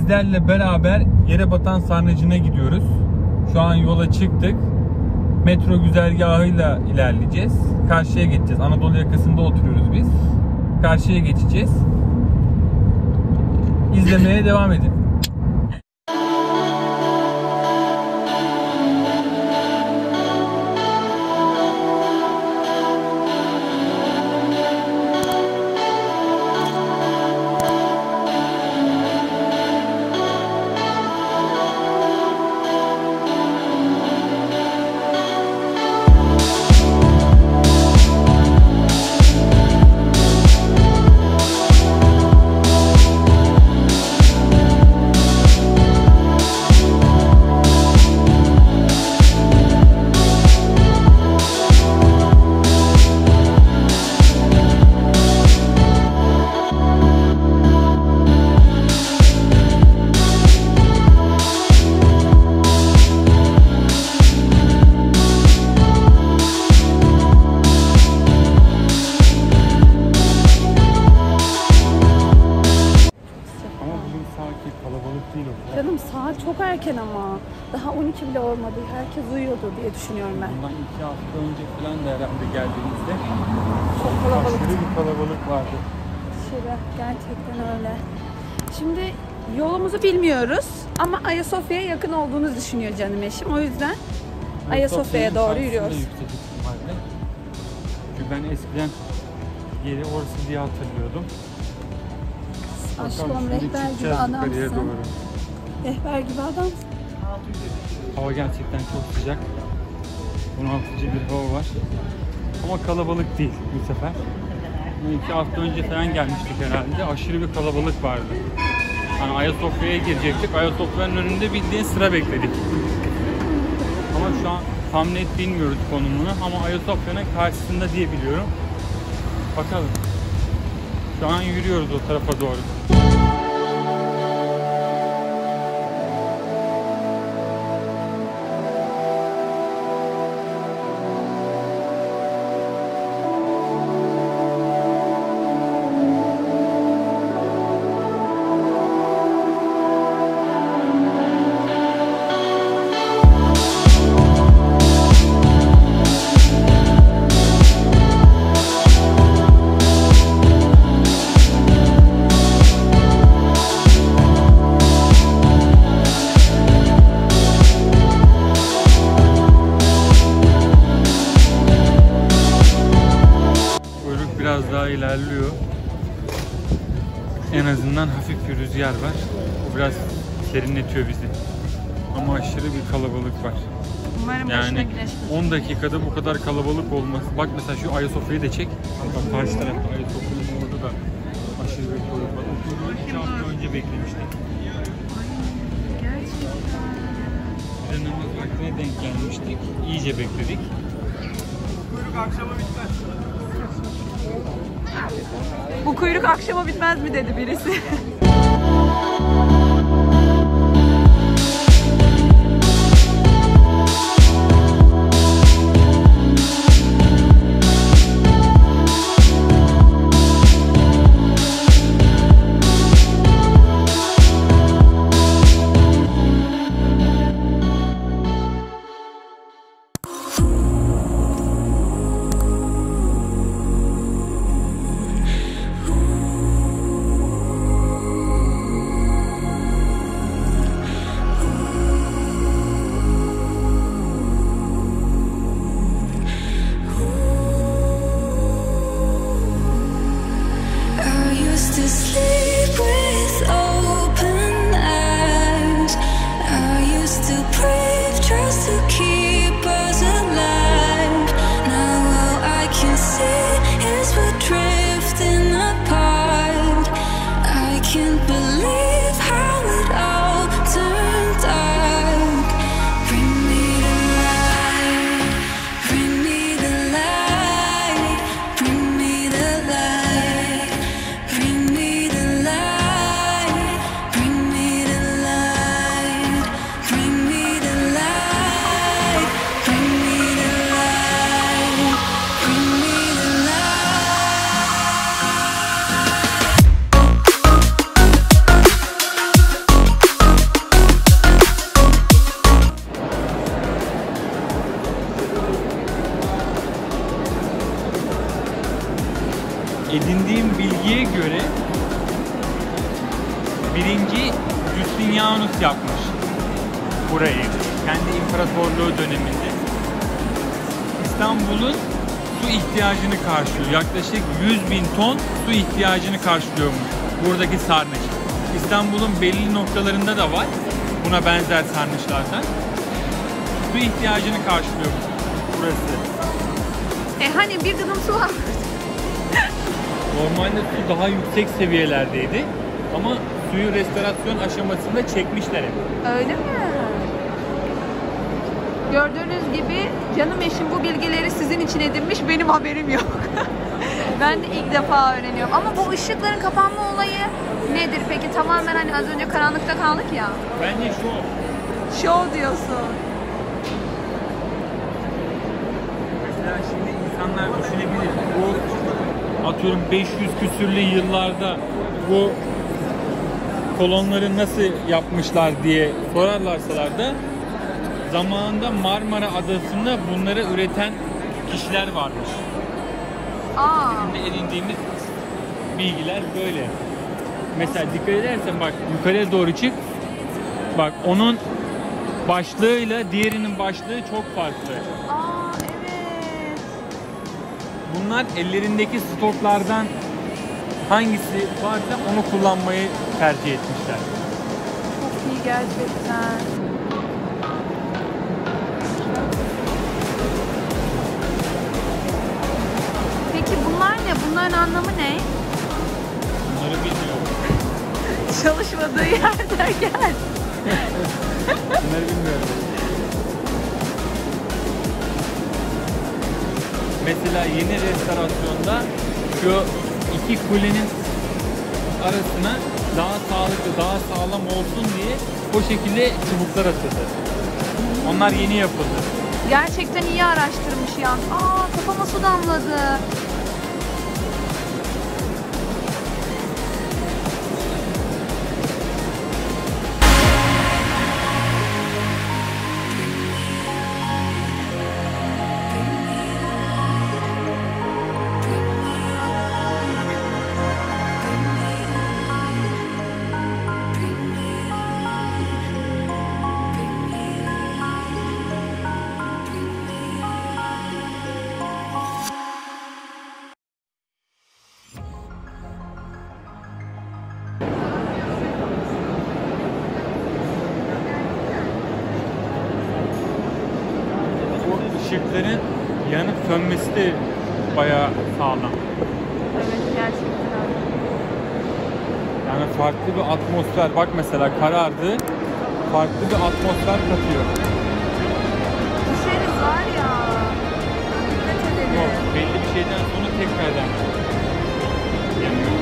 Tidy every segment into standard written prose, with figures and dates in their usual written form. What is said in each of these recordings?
sizlerle beraber Yerebatan Sarnıcı'na gidiyoruz. Şu an yola çıktık. Metro güzergahıyla ilerleyeceğiz. Karşıya geçeceğiz. Anadolu yakasında oturuyoruz biz. Karşıya geçeceğiz. İzlemeye devam edin. Canım saat çok erken ama. Daha 12 bile olmadı. Herkes uyuyordu diye düşünüyorum ben. Bundan 2 hafta önce falan da herhalde geldiğimizde çok kalabalık. aşırı bir kalabalık vardı. Aşırı. Gerçekten öyle. Şimdi yolumuzu bilmiyoruz ama Ayasofya'ya yakın olduğunu düşünüyor canım eşim. O yüzden Ayasofya'ya doğru yürüyoruz. Yüksek ihtimalle. Çünkü ben eskiden yeri orası diye hatırlıyordum. Aşkım rehber gibi adamsın. Rehber gibi adamsın. Hava gerçekten çok sıcak. Bunaltıcı bir hava var. Ama kalabalık değil bu sefer. 2 hafta önce falan gelmiştik herhalde. Aşırı bir kalabalık vardı. Yani Ayasofya'ya girecektik. Ayasofya'nın önünde bildiğin sıra bekledik. Ama şu an tam net bilmiyoruz konumunu. Ama Ayasofya'nın karşısında diye biliyorum. Bakalım. Şu an yürüyoruz o tarafa doğru. Biraz daha ilerliyor. En azından hafif bir rüzgar var. Bu biraz serinletiyor bizi. Ama aşırı bir kalabalık var. Umarım yani 10 dakikada bu kadar kalabalık olması. Bak mesela şu Ayasofya'yı da çek. Bak karşı tarafta Ayasofya'nın orada da aşırı bir kalabalık. 2 hafta önce beklemiştik. Gerçekten. Bir de namaz vaktine denk gelmiştik. İyice bekledik. Kuyruk akşama bitmez. Bu kuyruk akşama bitmez mi dedi birisi. edindiğim bilgiye göre birinci Justinianus yapmış burayı. Kendi imparatorluğu döneminde. İstanbul'un su ihtiyacını karşılıyor. Yaklaşık 100.000 ton su ihtiyacını karşılıyormuş buradaki sarnıç. İstanbul'un belli noktalarında da var buna benzer sarnıçlardan. Su ihtiyacını karşılıyormuş burası. Hani bir gıdım su var. Normalde su daha yüksek seviyelerdeydi ama suyu restorasyon aşamasında çekmişler hep. Öyle mi? Gördüğünüz gibi canım eşim bu bilgileri sizin için edinmiş, benim haberim yok. Ben de ilk defa öğreniyorum. Ama bu ışıkların kapanma olayı nedir peki? Tamamen hani az önce karanlıkta kaldık ya. Bence şu. Show diyorsun. Mesela şimdi insanlar düşünebilir. Bu atıyorum 500 küsürlü yıllarda bu kolonları nasıl yapmışlar diye sorarlarsalar da zamanında Marmara Adası'nda bunları üreten kişiler varmış. Şimdi edindiğimiz bilgiler böyle. Mesela dikkat edersen bak yukarıya doğru çık. Bak onun başlığıyla diğerinin başlığı çok farklı. Evet. Bunlar ellerindeki stoklardan hangisi varsa onu kullanmayı tercih etmişler. Çok iyi gerçekten. Peki bunlar ne? Bunların anlamı ne? Bunları bilmiyorum. Çalışmadığı yerden gel. Bunları bilmiyorum. Mesela yeni restorasyonda şu iki kulenin arasına daha sağlıklı, daha sağlam olsun diye o şekilde çubuklar atıldı. Onlar yeni yapıldı. Gerçekten iyi araştırmış ya. Kafama su damladı. Işıkların yanıp sönmesi de bayağı sağlam. Evet, gerçekten öyle. Yani farklı bir atmosfer. Bak mesela karardı. Farklı bir atmosfer katıyor. Düşeriz var ya. Dikkat edelim. Yok, belli bir şeyden sonra tekrardan yanıyor.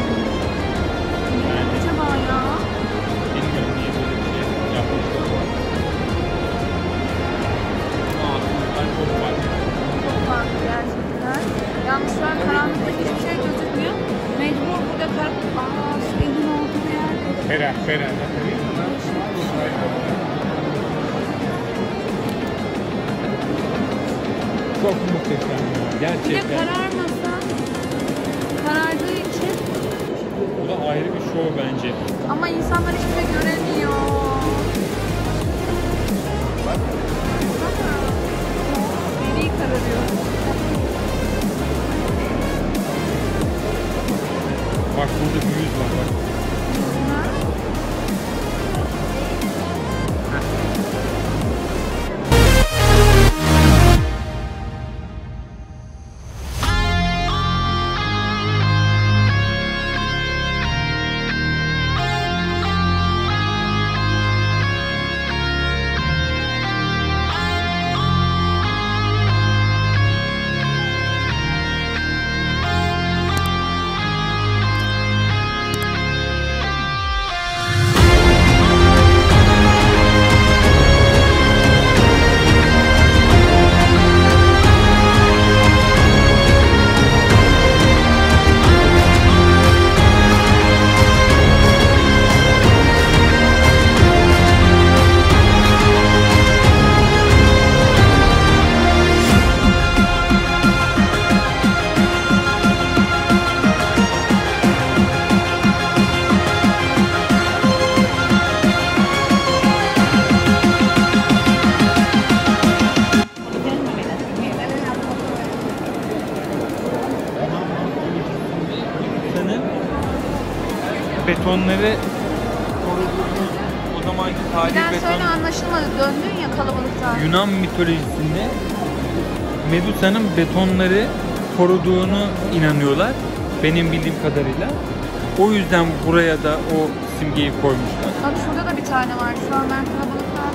Yani Acaba ya? bilmiyorum niye böyle bir şey yapmışlar. Ama atmosfer çok farklı. Çok farklı gerçekten. Yalnız şu an karanlıkta hiçbir şey gözükmüyor. Mecbur burada su elin olduğu yer. Ferah, ferah. Çok muhteşem ya. Bir de Gerçekten. kararmasa, karardığı için Bu da ayrı bir show bence. ama insanlar hiçbir şey göremiyor. Seri kararıyor. Bak burada bir yüz var bak. betonları koruduğunu, o zamanki Bir tarihi daha söyle, beton, anlaşılmadı. Döndün ya kalabalıktan. Yunan mitolojisinde Medusa'nın betonları koruduğunu inanıyorlar. Benim bildiğim kadarıyla. O yüzden buraya da o simgeyi koymuşlar. Bak şurada da bir tane var. Şu an ben kalabalıktan.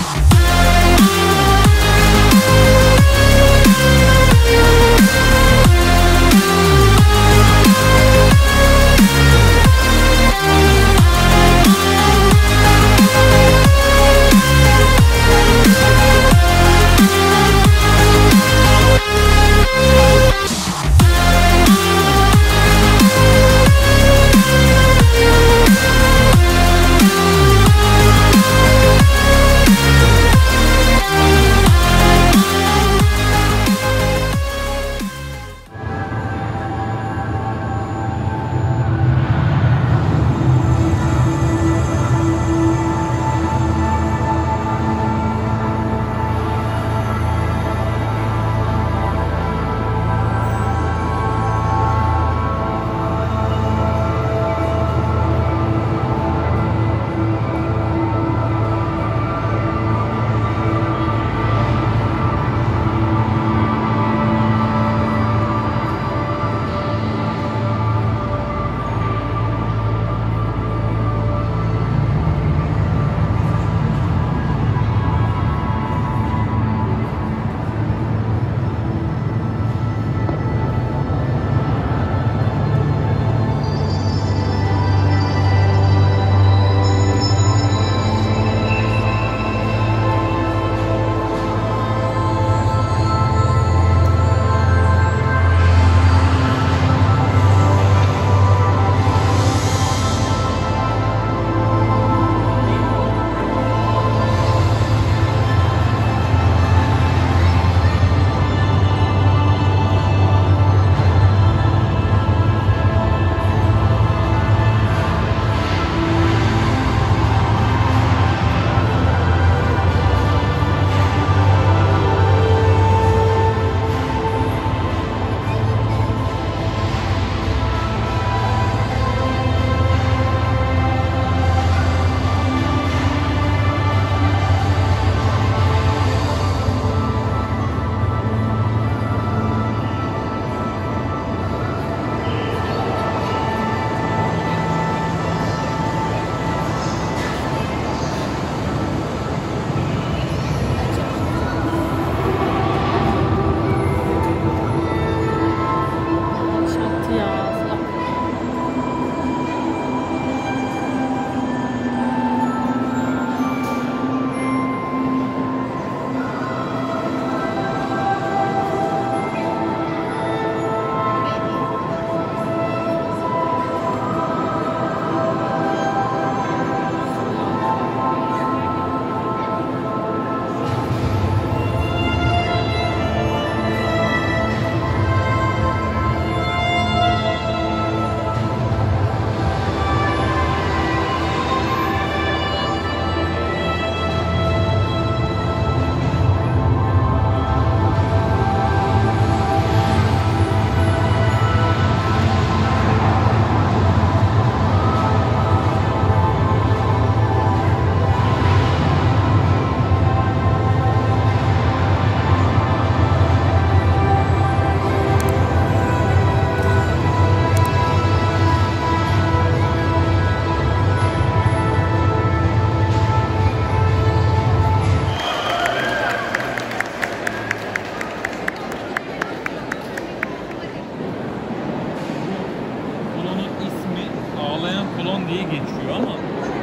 diye geçiyor ama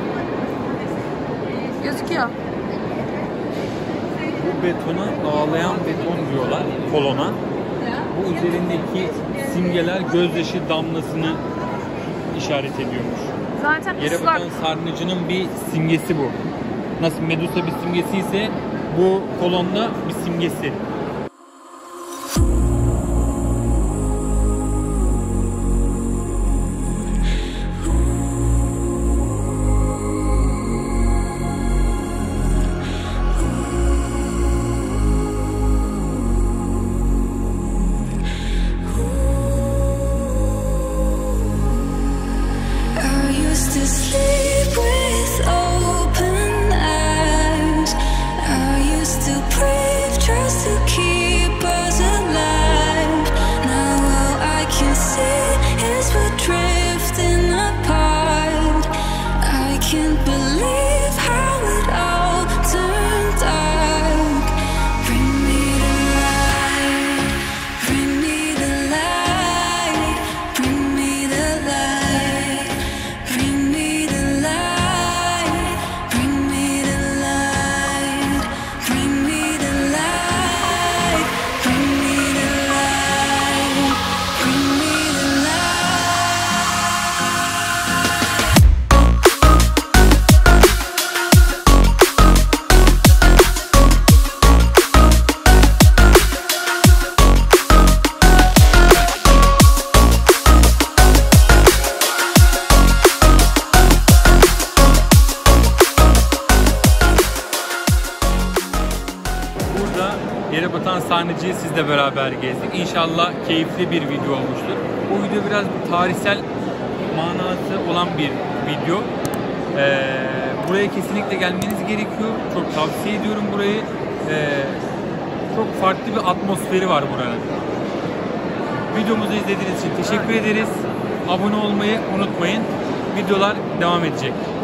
gözüküyor. Bu betona ağlayan beton diyorlar, kolona. Bu üzerindeki simgeler gözyaşı damlasını işaret ediyormuş. Zaten Yere ıslak. batan sarnıcının bir simgesi bu. Nasıl Medusa bir simgesi ise bu kolonda bir simgesi. Are you sonra yere batan sarnıcıyı sizle beraber gezdik. İnşallah keyifli bir video olmuştur. Bu video biraz tarihsel manası olan bir video. Buraya kesinlikle gelmeniz gerekiyor. Çok tavsiye ediyorum burayı. Çok farklı bir atmosferi var buranın. Videomuzu izlediğiniz için teşekkür ederiz. Abone olmayı unutmayın. Videolar devam edecek.